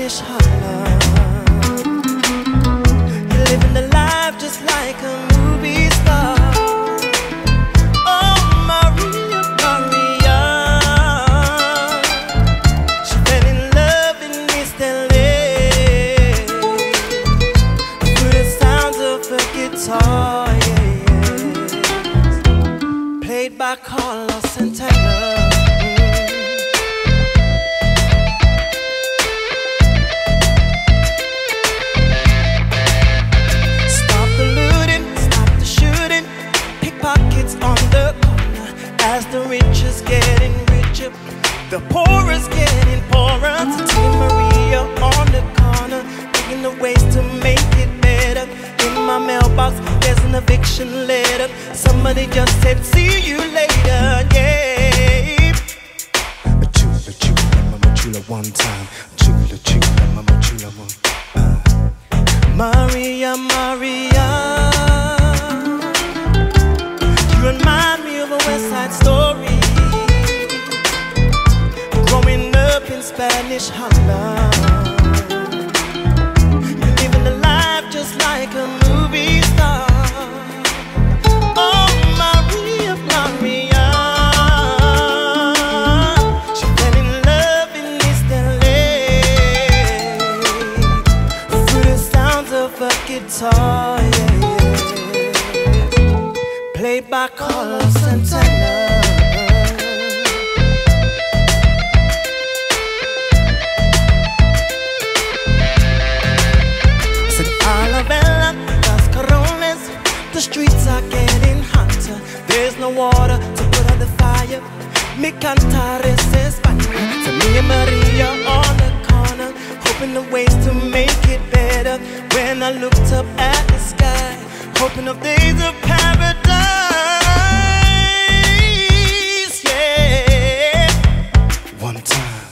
Spanish Harlem. You're living the life just like a movie star. Oh, Maria, Maria. She fell in love in East LA through the sounds of her guitar, played by Carlos Santana. Stop the looting, stop the shooting, pickpockets on the corner. As the rich is getting richer, the poor is getting poorer. Tia Maria on the corner, thinking of ways to make it better. In my mailbox, there's an eviction letter. Somebody just said, see you later, yeah. Mama chula one time. Chula, mama chula one. Maria, Maria, you remind me of a West Side Story. Growing up in Spanish Harlem, you're living a life just like a movie star. Oh, Maria, Maria, she fell in love in East LA through the sounds of a guitar, played by Carlos Santana. The streets are getting hotter. There's no water to put on the fire. Mi cantar es español. So me and Maria on the corner, hoping the ways to make it better. When I looked up at the sky, hoping of days of paradise, yeah. One time,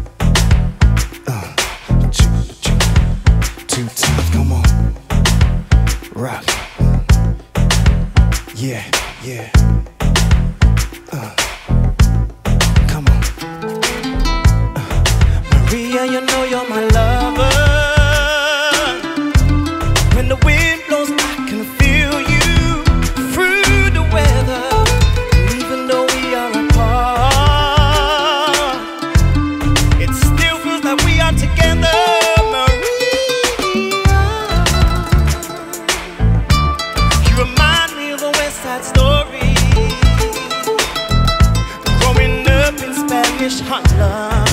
two times, come on, rock. Yeah, yeah. Come on. Maria, you know you're my lover. When the wind blows, I can feel you through the weather. And even though we are apart, it still feels like we are together. Story, growing up in Spanish Harlem.